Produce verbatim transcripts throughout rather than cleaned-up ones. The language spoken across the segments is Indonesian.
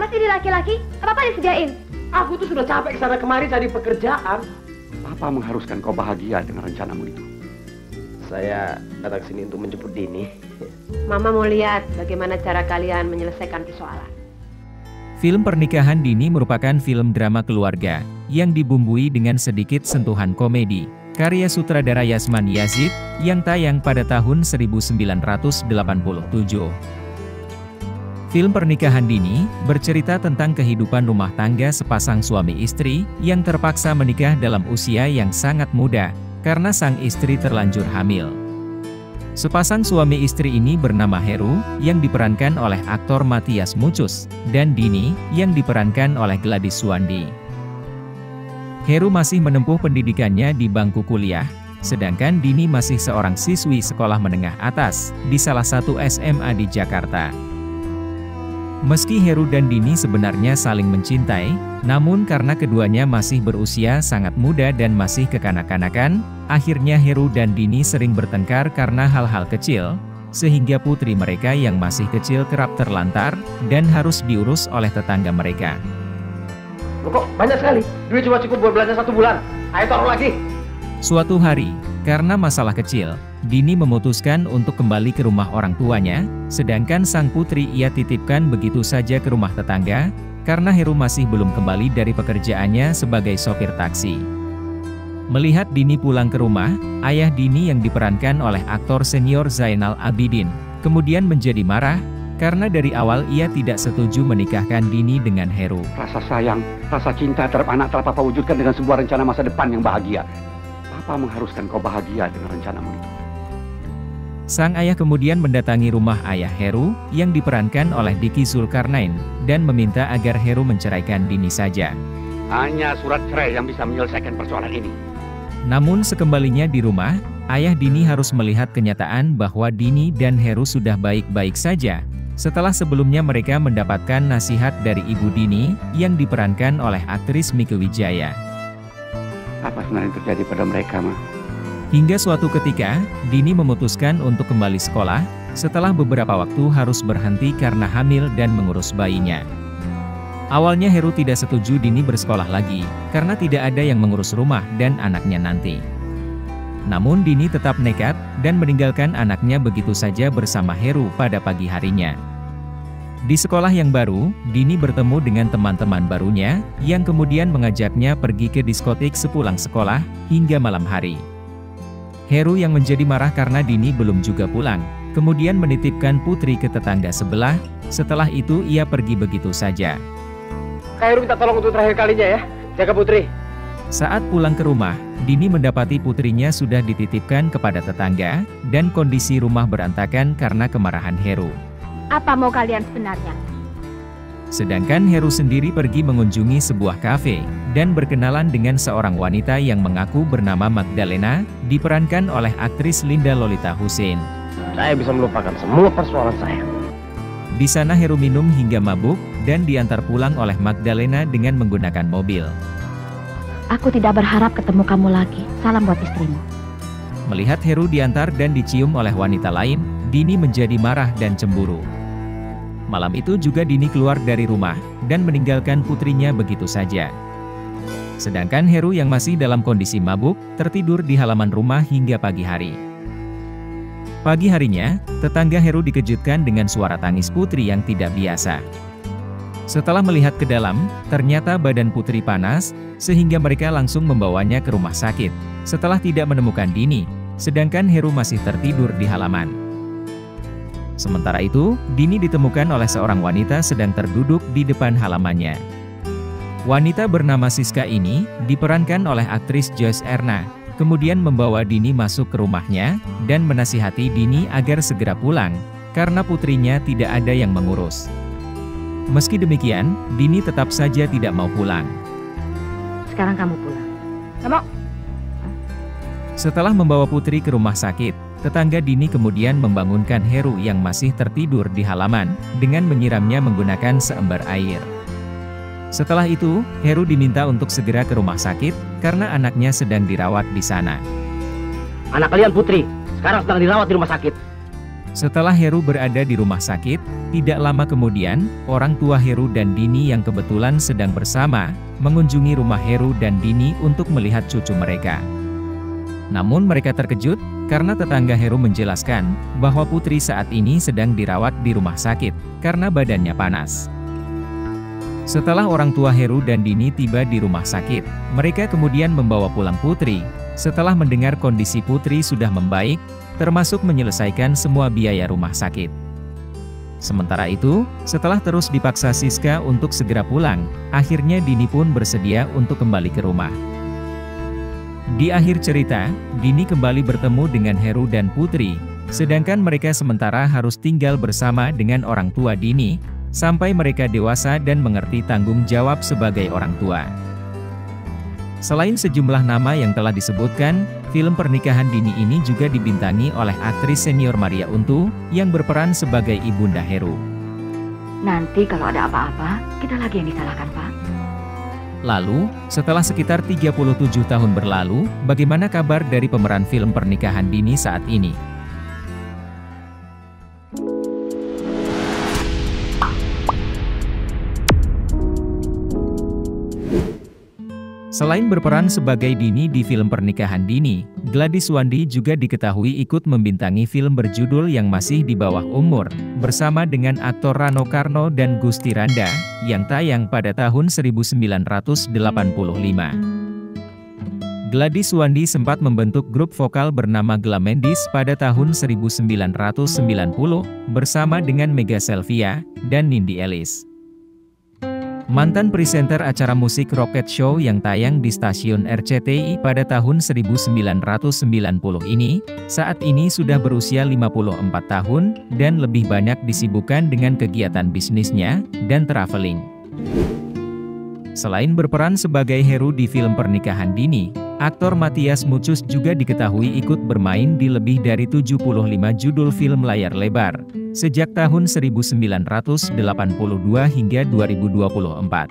Apa sih di laki-laki? Apa-apa disediain? Aku tuh sudah capek kesana kemari cari pekerjaan. Apa mengharuskan kau bahagia dengan rencanamu itu? Saya datang sini untuk menjemput Dini. Mama mau lihat bagaimana cara kalian menyelesaikan persoalan. Film Pernikahan Dini merupakan film drama keluarga yang dibumbui dengan sedikit sentuhan komedi. Karya sutradara Yasman Yazid yang tayang pada tahun seribu sembilan ratus delapan puluh tujuh. Film Pernikahan Dini bercerita tentang kehidupan rumah tangga sepasang suami istri yang terpaksa menikah dalam usia yang sangat muda karena sang istri terlanjur hamil. Sepasang suami istri ini bernama Heru yang diperankan oleh aktor Matias Mucus dan Dini yang diperankan oleh Gladys Suwandi. Heru masih menempuh pendidikannya di bangku kuliah, sedangkan Dini masih seorang siswi sekolah menengah atas di salah satu S M A di Jakarta. Meski Heru dan Dini sebenarnya saling mencintai, namun karena keduanya masih berusia sangat muda dan masih kekanak-kanakan, akhirnya Heru dan Dini sering bertengkar karena hal-hal kecil, sehingga putri mereka yang masih kecil kerap terlantar dan harus diurus oleh tetangga mereka. Loh, kok banyak sekali? Duit cuma cukup buat belanja satu bulan. Ayo taruh lagi. Suatu hari, karena masalah kecil, Dini memutuskan untuk kembali ke rumah orang tuanya, sedangkan sang putri ia titipkan begitu saja ke rumah tetangga, karena Heru masih belum kembali dari pekerjaannya sebagai sopir taksi. Melihat Dini pulang ke rumah, ayah Dini yang diperankan oleh aktor senior Zainal Abidin, kemudian menjadi marah, karena dari awal ia tidak setuju menikahkan Dini dengan Heru. Rasa sayang, rasa cinta terhadap anak telah Papa wujudkan dengan sebuah rencana masa depan yang bahagia. Papa mengharuskan kau bahagia dengan rencanamu itu. Sang ayah kemudian mendatangi rumah ayah Heru, yang diperankan oleh Diki Zulkarnain, dan meminta agar Heru menceraikan Dini saja. Hanya surat cerai yang bisa menyelesaikan persoalan ini. Namun sekembalinya di rumah, ayah Dini harus melihat kenyataan bahwa Dini dan Heru sudah baik-baik saja, setelah sebelumnya mereka mendapatkan nasihat dari ibu Dini, yang diperankan oleh aktris Mieke Wijaya. Apa sebenarnya yang terjadi pada mereka, Ma? Hingga suatu ketika, Dini memutuskan untuk kembali sekolah, setelah beberapa waktu harus berhenti karena hamil dan mengurus bayinya. Awalnya Heru tidak setuju Dini bersekolah lagi, karena tidak ada yang mengurus rumah dan anaknya nanti. Namun Dini tetap nekat, dan meninggalkan anaknya begitu saja bersama Heru pada pagi harinya. Di sekolah yang baru, Dini bertemu dengan teman-teman barunya, yang kemudian mengajaknya pergi ke diskotik sepulang sekolah, hingga malam hari. Heru yang menjadi marah karena Dini belum juga pulang, kemudian menitipkan putri ke tetangga sebelah, setelah itu ia pergi begitu saja. Kak Heru minta tolong untuk terakhir kalinya ya, jaga putri. Saat pulang ke rumah, Dini mendapati putrinya sudah dititipkan kepada tetangga, dan kondisi rumah berantakan karena kemarahan Heru. Apa mau kalian sebenarnya? Sedangkan Heru sendiri pergi mengunjungi sebuah kafe, dan berkenalan dengan seorang wanita yang mengaku bernama Magdalena, diperankan oleh aktris Linda Lolita Hussein. Saya bisa melupakan semua persoalan saya. Di sana Heru minum hingga mabuk, dan diantar pulang oleh Magdalena dengan menggunakan mobil. Aku tidak berharap ketemu kamu lagi. Salam buat istrimu. Melihat Heru diantar dan dicium oleh wanita lain, Dini menjadi marah dan cemburu. Malam itu juga Dini keluar dari rumah, dan meninggalkan putrinya begitu saja. Sedangkan Heru yang masih dalam kondisi mabuk, tertidur di halaman rumah hingga pagi hari. Pagi harinya, tetangga Heru dikejutkan dengan suara tangis putri yang tidak biasa. Setelah melihat ke dalam, ternyata badan putri panas, sehingga mereka langsung membawanya ke rumah sakit. Setelah tidak menemukan Dini, sedangkan Heru masih tertidur di halaman. Sementara itu, Dini ditemukan oleh seorang wanita sedang terduduk di depan halamannya. Wanita bernama Siska ini, diperankan oleh aktris Joyce Erna, kemudian membawa Dini masuk ke rumahnya, dan menasihati Dini agar segera pulang, karena putrinya tidak ada yang mengurus. Meski demikian, Dini tetap saja tidak mau pulang. Sekarang kamu pulang. Kamu? Setelah membawa putri ke rumah sakit, tetangga Dini kemudian membangunkan Heru yang masih tertidur di halaman, dengan menyiramnya menggunakan seember air. Setelah itu, Heru diminta untuk segera ke rumah sakit, karena anaknya sedang dirawat di sana. Anak kalian putri, sekarang sedang dirawat di rumah sakit. Setelah Heru berada di rumah sakit, tidak lama kemudian, orang tua Heru dan Dini yang kebetulan sedang bersama, mengunjungi rumah Heru dan Dini untuk melihat cucu mereka. Namun mereka terkejut, karena tetangga Heru menjelaskan, bahwa putri saat ini sedang dirawat di rumah sakit, karena badannya panas. Setelah orang tua Heru dan Dini tiba di rumah sakit, mereka kemudian membawa pulang putri. Setelah mendengar kondisi putri sudah membaik, termasuk menyelesaikan semua biaya rumah sakit. Sementara itu, setelah terus dipaksa Siska untuk segera pulang, akhirnya Dini pun bersedia untuk kembali ke rumah. Di akhir cerita, Dini kembali bertemu dengan Heru dan Putri, sedangkan mereka sementara harus tinggal bersama dengan orang tua Dini, sampai mereka dewasa dan mengerti tanggung jawab sebagai orang tua. Selain sejumlah nama yang telah disebutkan, film pernikahan Dini ini juga dibintangi oleh aktris senior Maria Untu, yang berperan sebagai ibunda Heru. Nanti kalau ada apa-apa, kita lagi yang disalahkan, Pak. Lalu, setelah sekitar tiga puluh tujuh tahun berlalu, bagaimana kabar dari pemeran film pernikahan Dini saat ini? Selain berperan sebagai Dini di film pernikahan Dini, Gladys Wandi juga diketahui ikut membintangi film berjudul Yang Masih di Bawah Umur, bersama dengan aktor Rano Karno dan Gusti Randa, yang tayang pada tahun seribu sembilan ratus delapan puluh lima. Gladys Wandi sempat membentuk grup vokal bernama Glamendis pada tahun seribu sembilan ratus sembilan puluh, bersama dengan Mega Selvia dan Nindi Ellis. Mantan presenter acara musik Rocket Show yang tayang di stasiun R C T I pada tahun seribu sembilan ratus sembilan puluh ini, saat ini sudah berusia lima puluh empat tahun, dan lebih banyak disibukkan dengan kegiatan bisnisnya, dan traveling. Selain berperan sebagai Heru di film pernikahan Dini, aktor Matias Mucus juga diketahui ikut bermain di lebih dari tujuh puluh lima judul film layar lebar, sejak tahun seribu sembilan ratus delapan puluh dua hingga dua ribu dua puluh empat.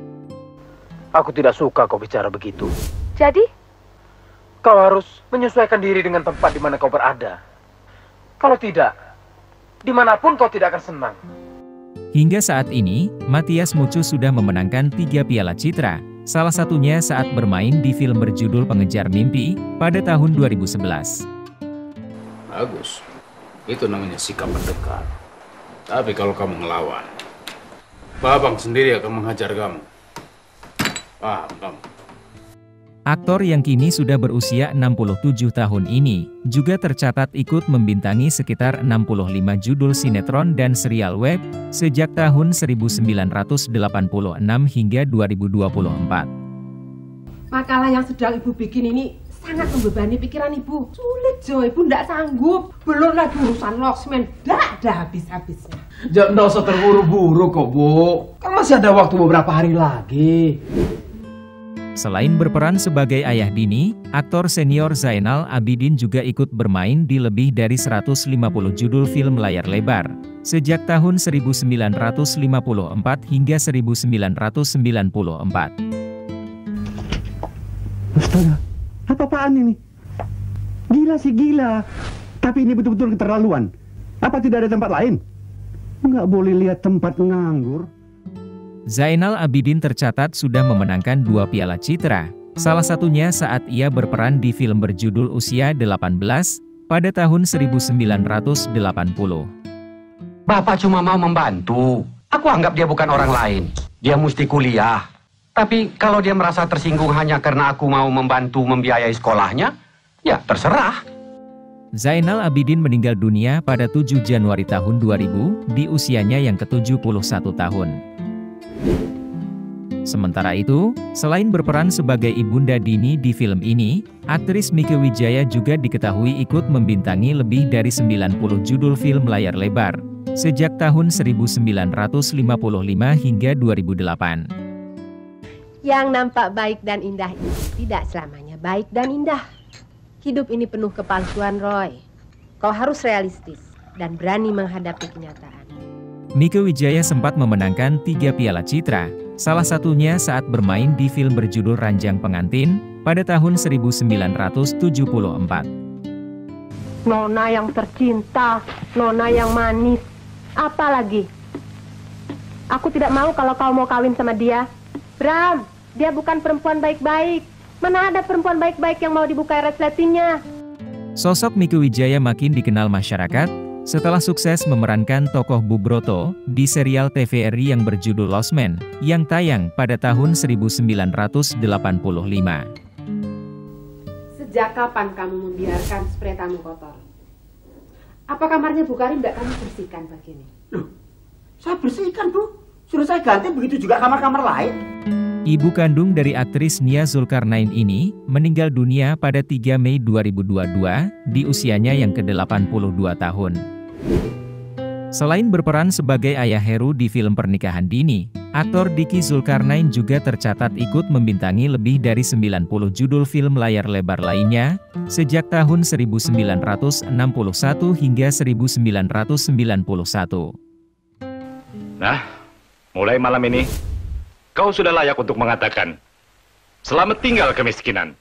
Aku tidak suka kau bicara begitu. Jadi? Kau harus menyesuaikan diri dengan tempat di mana kau berada. Kalau tidak, dimanapun kau tidak akan senang. Hingga saat ini, Matias Mucus sudah memenangkan tiga piala citra, salah satunya saat bermain di film berjudul Pengejar Mimpi, pada tahun dua ribu sebelas. Bagus. Itu namanya sikap mendekat. Tapi kalau kamu ngelawan, Babang sendiri akan menghajar kamu. Paham kamu? Aktor yang kini sudah berusia enam puluh tujuh tahun ini, juga tercatat ikut membintangi sekitar enam puluh lima judul sinetron dan serial web, sejak tahun seribu sembilan ratus delapan puluh enam hingga dua ribu dua puluh empat. Makalah yang sedang ibu bikin ini sangat membebani pikiran ibu. Sulit Jo, ibu ndak sanggup. Belum lagi urusan loksmen, ndak ada habis-habisnya. Jangan usah terburu-buru kok, Bu. Kan masih ada waktu beberapa hari lagi. Selain berperan sebagai ayah Dini, aktor senior Zainal Abidin juga ikut bermain di lebih dari seratus lima puluh judul film layar lebar, sejak tahun seribu sembilan ratus lima puluh empat hingga seribu sembilan ratus sembilan puluh empat. Astaga, apa-apaan ini? Gila sih gila. Tapi ini betul-betul keterlaluan. Apa tidak ada tempat lain? Nggak boleh lihat tempat nganggur. Zainal Abidin tercatat sudah memenangkan dua piala citra, salah satunya saat ia berperan di film berjudul Usia delapan belas, pada tahun seribu sembilan ratus delapan puluh. Bapak cuma mau membantu. Aku anggap dia bukan orang lain. Dia mesti kuliah. Tapi kalau dia merasa tersinggung hanya karena aku mau membantu membiayai sekolahnya, ya terserah. Zainal Abidin meninggal dunia pada tujuh Januari tahun dua ribu, di usianya yang ke tujuh puluh satu tahun. Sementara itu, selain berperan sebagai ibunda Dini di film ini, aktris Mieke Wijaya juga diketahui ikut membintangi lebih dari sembilan puluh judul film layar lebar, sejak tahun seribu sembilan ratus lima puluh lima hingga dua ribu delapan. Yang nampak baik dan indah itu tidak selamanya baik dan indah. Hidup ini penuh kepalsuan, Roy. Kau harus realistis dan berani menghadapi kenyataan. Mieke Wijaya sempat memenangkan tiga piala citra, salah satunya saat bermain di film berjudul Ranjang Pengantin, pada tahun seribu sembilan ratus tujuh puluh empat. Nona yang tercinta, Nona yang manis. Apa lagi? Aku tidak mau kalau kau mau kawin sama dia. Bram, dia bukan perempuan baik-baik. Mana ada perempuan baik-baik yang mau dibukai resletingnya? Sosok Mieke Wijaya makin dikenal masyarakat setelah sukses memerankan tokoh Bu Broto di serial T V R I yang berjudul Lost Man yang tayang pada tahun seribu sembilan ratus delapan puluh lima. Sejak kapan kamu membiarkan spray tamu kotor? Apa kamarnya Bu Karim tidak kamu bersihkan pagi ini? Loh, saya bersihkan, Bu. Suruh saya ganti, begitu juga kamar-kamar lain. Ibu kandung dari aktris Nia Zulkarnain ini meninggal dunia pada tiga Mei dua ribu dua puluh dua di usianya yang ke delapan puluh dua tahun. Selain berperan sebagai ayah Heru di film Pernikahan Dini, aktor Diki Zulkarnain juga tercatat ikut membintangi lebih dari sembilan puluh judul film layar lebar lainnya, sejak tahun seribu sembilan ratus enam puluh satu hingga seribu sembilan ratus sembilan puluh satu. Nah, mulai malam ini, kau sudah layak untuk mengatakan, selamat tinggal kemiskinan.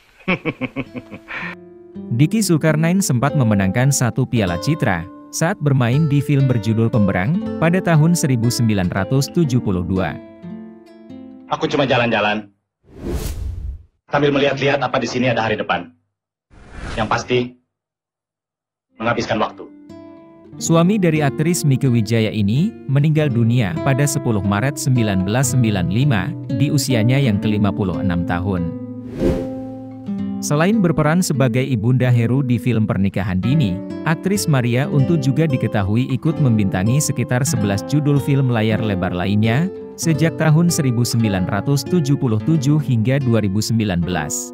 Diki Zulkarnain sempat memenangkan satu piala citra saat bermain di film berjudul Pemberang pada tahun seribu sembilan ratus tujuh puluh dua. Aku cuma jalan-jalan, sambil melihat-lihat apa di sini ada hari depan. Yang pasti, menghabiskan waktu. Suami dari aktris Mieke Wijaya ini meninggal dunia pada sepuluh Maret seribu sembilan ratus sembilan puluh lima di usianya yang ke lima puluh enam tahun. Selain berperan sebagai ibunda Heru di film Pernikahan Dini, aktris Maria Untu juga diketahui ikut membintangi sekitar sebelas judul film layar lebar lainnya, sejak tahun seribu sembilan ratus tujuh puluh tujuh hingga dua ribu sembilan belas.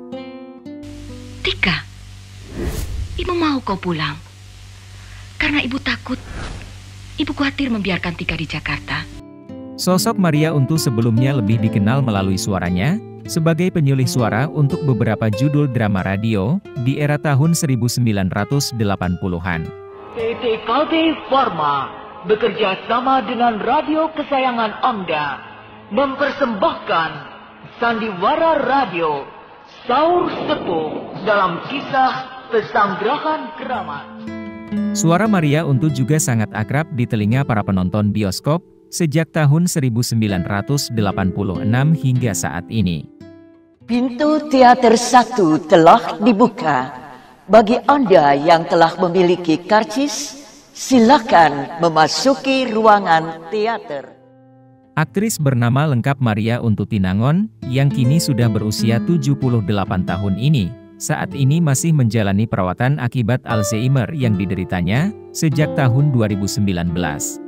Tika, ibu mau kau pulang? Karena ibu takut, ibu khawatir membiarkan Tika di Jakarta. Sosok Maria Untu sebelumnya lebih dikenal melalui suaranya, sebagai penyulih suara untuk beberapa judul drama radio, di era tahun seribu sembilan ratus delapan puluhan. P T K B Pharma bekerja sama dengan radio kesayangan Anda, mempersembahkan Sandiwara Radio, Saur Sepuh dalam kisah Pesanggrahan Keramat. Suara Maria Untu juga sangat akrab di telinga para penonton bioskop, sejak tahun seribu sembilan ratus delapan puluh enam hingga saat ini. Pintu teater satu telah dibuka. Bagi Anda yang telah memiliki karcis, silakan memasuki ruangan teater. Aktris bernama lengkap Maria Untu Tinangon, yang kini sudah berusia tujuh puluh delapan tahun ini, saat ini masih menjalani perawatan akibat Alzheimer yang dideritanya, sejak tahun dua ribu sembilan belas.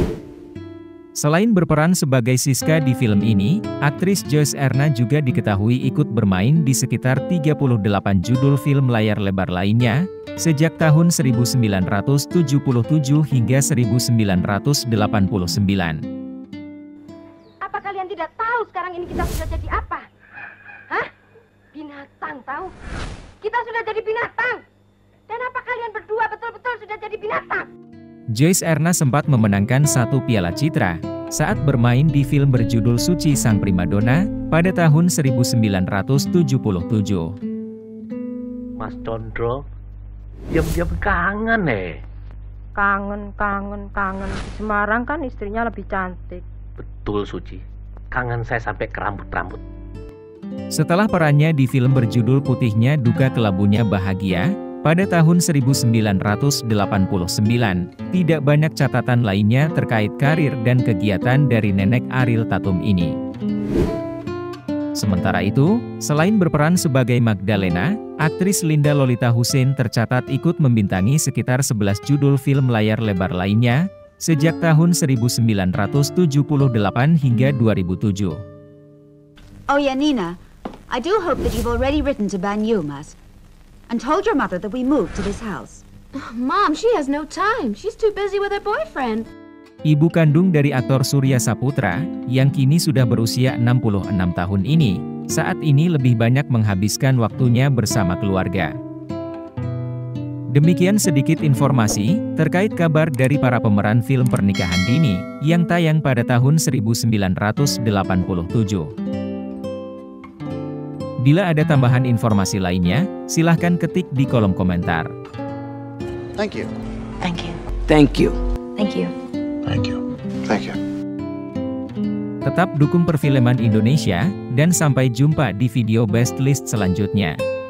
Selain berperan sebagai Siska di film ini, aktris Joyce Erna juga diketahui ikut bermain di sekitar tiga puluh delapan judul film layar lebar lainnya, sejak tahun seribu sembilan ratus tujuh puluh tujuh hingga seribu sembilan ratus delapan puluh sembilan. Apa kalian tidak tahu sekarang ini kita sudah jadi apa? Hah? Binatang tahu? Kita sudah jadi binatang. Dan apa kalian berdua betul-betul sudah jadi binatang? Joyce Erna sempat memenangkan satu piala citra saat bermain di film berjudul Suci Sang Primadona pada tahun seribu sembilan ratus tujuh puluh tujuh. Mas Condro, diam-diam kangen eh. Kangen, kangen, kangen. Di Semarang kan istrinya lebih cantik. Betul Suci, kangen saya sampai ke rambut-rambut. Setelah perannya di film berjudul Putihnya Duka Kelabunya Bahagia, pada tahun seribu sembilan ratus delapan puluh sembilan, tidak banyak catatan lainnya terkait karir dan kegiatan dari nenek Ariel Tatum ini. Sementara itu, selain berperan sebagai Magdalena, aktris Linda Lolita Hussein tercatat ikut membintangi sekitar sebelas judul film layar lebar lainnya, sejak tahun seribu sembilan ratus tujuh puluh delapan hingga dua ribu tujuh. Oh yeah, Nina, I do hope that you've already written to Banyumas and told your mother that we moved to this house. Mom, she has no time. She's too busy with her boyfriend. Ibu kandung dari aktor Surya Saputra, yang kini sudah berusia enam puluh enam tahun ini, saat ini lebih banyak menghabiskan waktunya bersama keluarga. Demikian sedikit informasi terkait kabar dari para pemeran film Pernikahan Dini, yang tayang pada tahun seribu sembilan ratus delapan puluh tujuh. Bila ada tambahan informasi lainnya, silahkan ketik di kolom komentar. Thank you. Thank you. Thank you. Thank you. Thank you. Thank you. Tetap dukung perfilman Indonesia, dan sampai jumpa di video best list selanjutnya.